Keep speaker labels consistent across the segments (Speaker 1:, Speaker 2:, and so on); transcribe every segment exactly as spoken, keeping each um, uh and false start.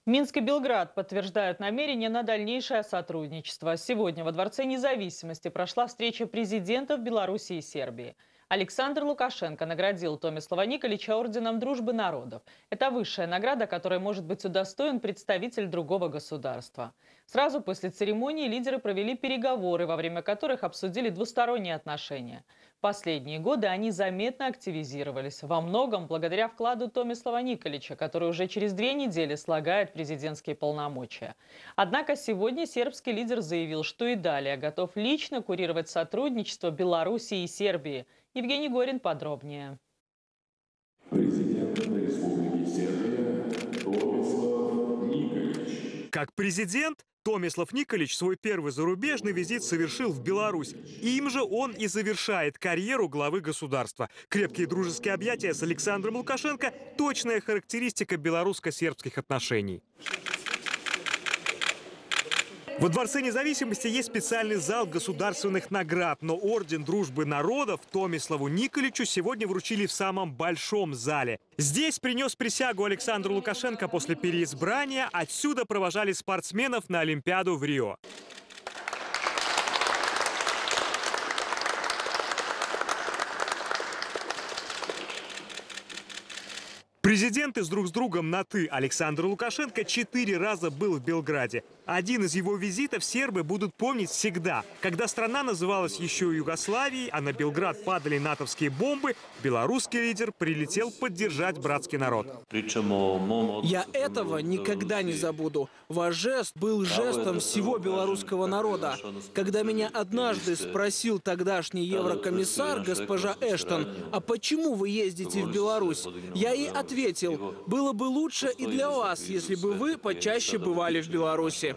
Speaker 1: Минск и Белград подтверждают намерение на дальнейшее сотрудничество. Сегодня во Дворце независимости прошла встреча президентов Беларуси и Сербии. Александр Лукашенко наградил Томислава Николича орденом Дружбы народов. Это высшая награда, которой может быть удостоен представитель другого государства. Сразу после церемонии лидеры провели переговоры, во время которых обсудили двусторонние отношения. В последние годы они заметно активизировались, во многом благодаря вкладу Томислава Николича, который уже через две недели слагает президентские полномочия. Однако сегодня сербский лидер заявил, что и далее готов лично курировать сотрудничество Беларуси и Сербии. Евгений Горин подробнее.
Speaker 2: Президент Республики Сербия Томислав Николич.
Speaker 3: Как президент, Томислав Николич свой первый зарубежный визит совершил в Беларусь. Им же он и завершает карьеру главы государства. Крепкие дружеские объятия с Александром Лукашенко – точная характеристика белорусско-сербских отношений. Во Дворце независимости есть специальный зал государственных наград, но орден Дружбы народов Томиславу Николичу сегодня вручили в самом большом зале. Здесь принес присягу Александр Лукашенко после переизбрания, отсюда провожали спортсменов на Олимпиаду в Рио. Президенты с друг с другом на «ты». Александр Лукашенко четыре раза был в Белграде. Один из его визитов сербы будут помнить всегда. Когда страна называлась еще Югославией, а на Белград падали натовские бомбы, белорусский лидер прилетел поддержать братский народ.
Speaker 4: Я этого никогда не забуду. Ваш жест был жестом всего белорусского народа. Когда меня однажды спросил тогдашний еврокомиссар, госпожа Эштон, а почему вы ездите в Беларусь, я ей ответил, было бы лучше и для вас, если бы вы почаще бывали в Беларуси.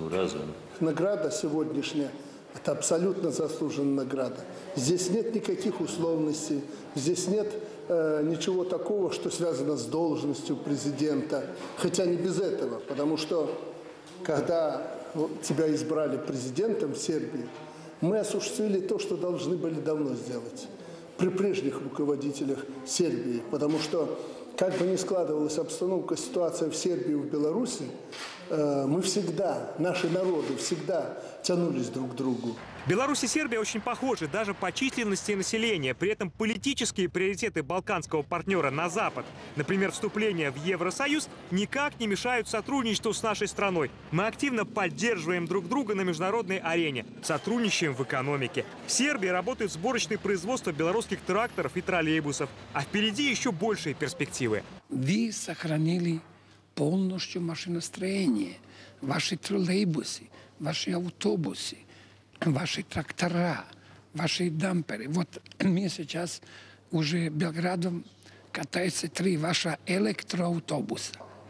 Speaker 5: Награда сегодняшняя – это абсолютно заслуженная награда. Здесь нет никаких условностей, здесь нет э, ничего такого, что связано с должностью президента. Хотя не без этого, потому что когда тебя избрали президентом Сербии, мы осуществили то, что должны были давно сделать при прежних руководителях Сербии. Потому что, как бы ни складывалась обстановка, ситуация в Сербии и в Беларуси, мы всегда, наши народы всегда тянулись друг к другу.
Speaker 3: Беларусь и Сербия очень похожи даже по численности населения. При этом политические приоритеты балканского партнера на Запад, например, вступление в Евросоюз, никак не мешают сотрудничеству с нашей страной. Мы активно поддерживаем друг друга на международной арене, сотрудничаем в экономике. В Сербии работает сборочное производство белорусских тракторов и троллейбусов. А впереди еще большие перспективы.
Speaker 6: Вы сохранили полностью машиностроение, ваши троллейбусы, ваши автобусы, ваши трактора, ваши дамперы. Вот мы сейчас уже Белградом катаются три ваших электроавтобуса.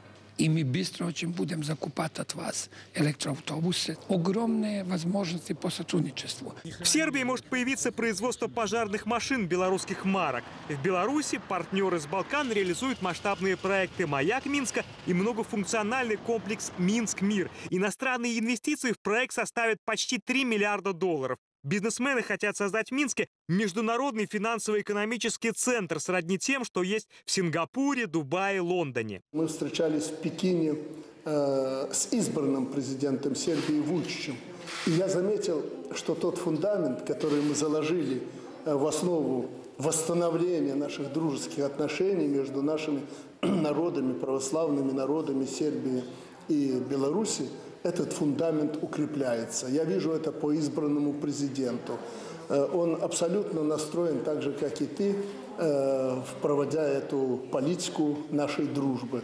Speaker 6: И мы быстро очень будем закупать от вас электроавтобусы. Огромные возможности по сотрудничеству.
Speaker 3: В Сербии может появиться производство пожарных машин белорусских марок. В Беларуси партнеры с Балкан реализуют масштабные проекты «Маяк Минска» и многофункциональный комплекс «Минск-Мир». Иностранные инвестиции в проект составят почти три миллиарда долларов. Бизнесмены хотят создать в Минске международный финансово-экономический центр, сродни тем, что есть в Сингапуре, Дубае, Лондоне.
Speaker 5: Мы встречались в Пекине э, с избранным президентом Сербии Вучичем. И я заметил, что тот фундамент, который мы заложили э, в основу восстановления наших дружеских отношений между нашими народами, православными народами Сербии и Беларуси, этот фундамент укрепляется. Я вижу это по избранному президенту. Он абсолютно настроен так же, как и ты, проводя эту политику нашей дружбы.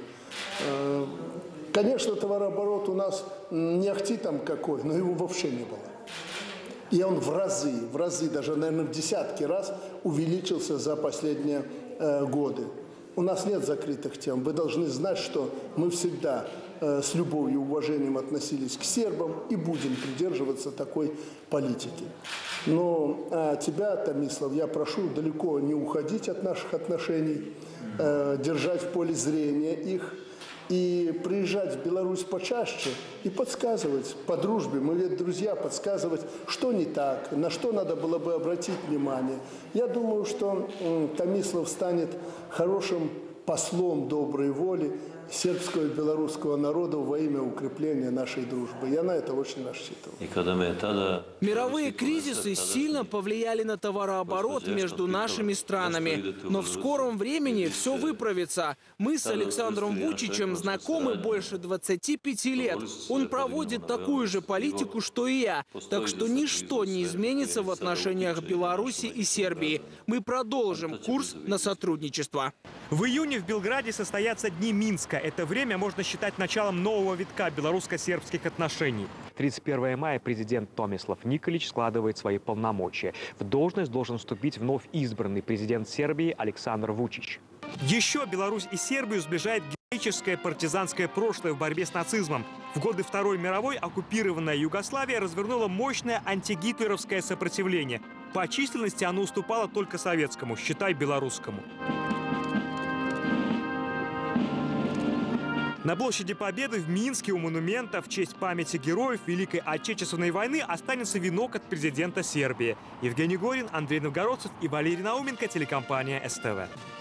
Speaker 5: Конечно, товарооборот у нас не ахти там какой, но его вообще не было. И он в разы, в разы, даже, наверное, в десятки раз увеличился за последние годы. У нас нет закрытых тем. Вы должны знать, что мы всегда э, с любовью и уважением относились к сербам и будем придерживаться такой политики. Но а тебя, Томислав, я прошу далеко не уходить от наших отношений, э, держать в поле зрения их и приезжать в Беларусь почаще и подсказывать по дружбе. Мы ведь друзья, подсказывать, что не так, на что надо было бы обратить внимание. Я думаю, что э, Томислав станет хорошим послом доброй воли сербского и белорусского народа во имя укрепления нашей дружбы. Я на это очень рассчитываю.
Speaker 4: Мировые кризисы сильно повлияли на товарооборот между нашими странами. Но в скором времени все выправится. Мы с Александром Вучичем знакомы больше двадцати пяти лет. Он проводит такую же политику, что и я. Так что ничто не изменится в отношениях Беларуси и Сербии. Мы продолжим курс на сотрудничество.
Speaker 3: В июне в Белграде состоятся Дни Минска. Это время можно считать началом нового витка белорусско-сербских отношений. тридцать первого мая президент Томислав Николич складывает свои полномочия. В должность должен вступить вновь избранный президент Сербии Александр Вучич. Еще Беларусь и Сербию сближает героическое партизанское прошлое в борьбе с нацизмом. В годы Второй мировой оккупированная Югославия развернула мощное антигитлеровское сопротивление. По численности оно уступало только советскому, считай белорусскому. На площади Победы в Минске у монумента в честь памяти героев Великой Отечественной войны останется венок от президента Сербии. Евгений Горин, Андрей Новгородцев и Валерий Науменко, телекомпания СТВ.